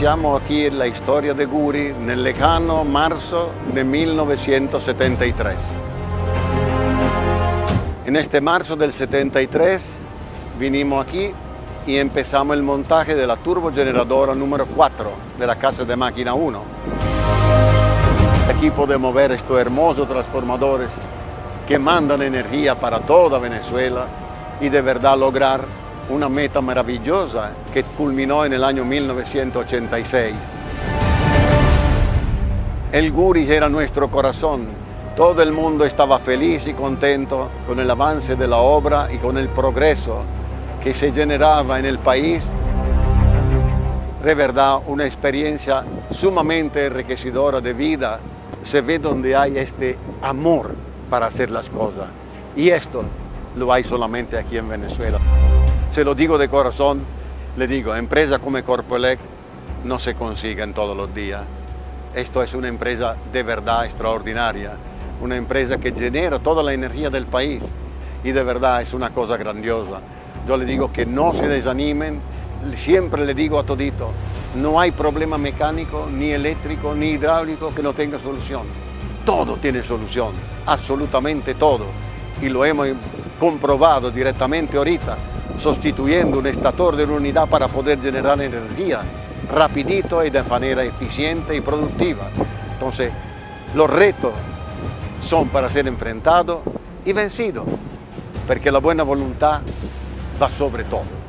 Iniziamo aquí la storia di Guri nel lejano marzo del 1973. En este marzo del 73 vinimos aquí y empezamos el montaje de la turbogeneradora número 4 de la Casa de Máquina 1. Aquí podemos ver estos hermosos transformadores que mandan energía para toda Venezuela y de verdad lograr una meta maravillosa que culminó en el año 1986. El Guri era nuestro corazón. Todo el mundo estaba feliz y contento con el avance de la obra y con el progreso que se generaba en el país. De verdad, una experiencia sumamente enriquecedora de vida. Se ve donde hay este amor para hacer las cosas. Y esto lo hay solamente aquí en Venezuela. Se lo digo de corazón, le digo, empresas como Corpoelec no se consiguen todos los días. Esto es una empresa de verdad extraordinaria, una empresa que genera toda la energía del país y de verdad es una cosa grandiosa. Yo le digo que no se desanimen, siempre le digo a todito, no hay problema mecánico, ni eléctrico, ni hidráulico que no tenga solución. Todo tiene solución, absolutamente todo. Y lo hemos comprobado directamente ahorita, sustituyendo un estator de una unidad para poder generar energía rapidito y de manera eficiente y productiva. Entonces, los retos son para ser enfrentados y vencidos, porque la buena voluntad va sobre todo.